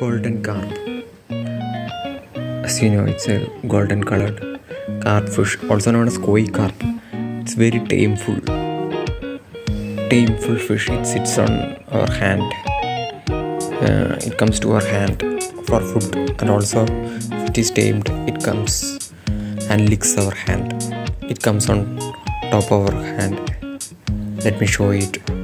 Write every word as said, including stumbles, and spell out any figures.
golden carp. As you know, it's a golden colored carp fish, also known as koi carp. It's very tameful. Tameful fish. It sits on our hand. Uh, it comes to our hand for food, and also if it is tamed, it comes and licks our hand. It comes on top of our hand. Let me show it.